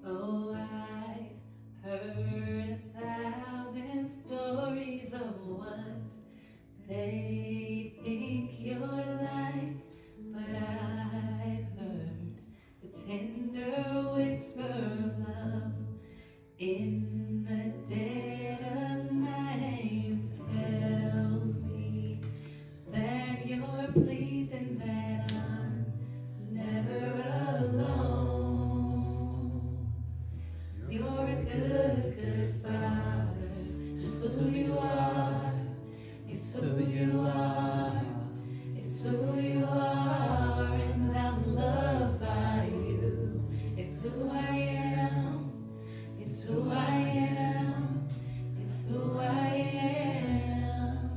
Oh, I've heard 1,000 stories of what they think you're like, but I've heard the tender whisper of love in the dead of night, and you tell me that you're pleased and that I'm never alone. You're a good, good father. It's who you are. It's who you are. It's who you are, and I'm loved by you. It's who I am. It's who I am. It's who I am.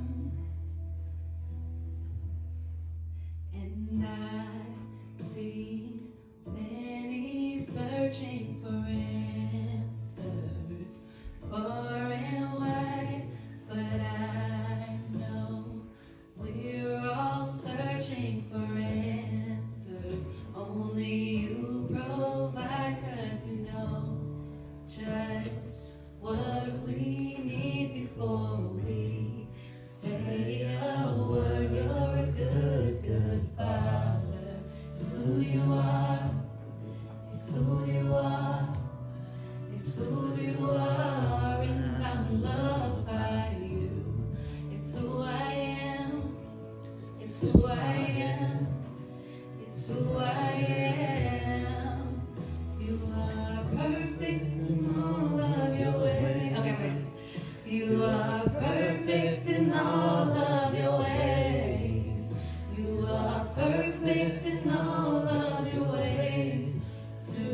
And I've seen many searching for answers far and wide, but I know we're all searching for answers. Only you provide, 'cause you know just what we need before we say a word. You're a good, good father. It's who you are. It's who you are. It's who you are, and I'm loved by you. It's who I am. It's who I am. It's who I am. You are perfect in all of your ways. Okay, wait. You are perfect in all of your ways. You are perfect in all of your ways to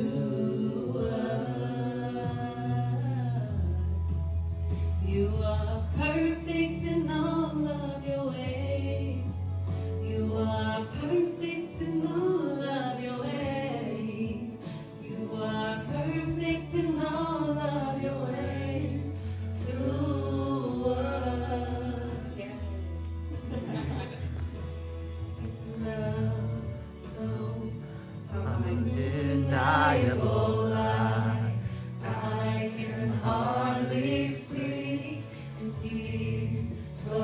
us. You are perfect in all of your ways. You are perfect in all of your ways. You are perfect in all of your ways to us. Yes. It's love so undeniable. I can hardly speak, and peace so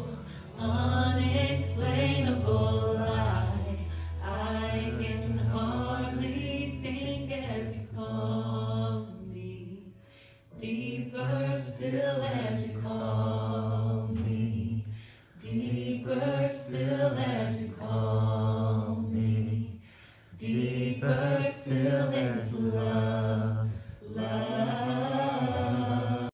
unexplainable. I can hardly think as you call me, deeper still as you call me, deeper still as you call me, deeper still into love.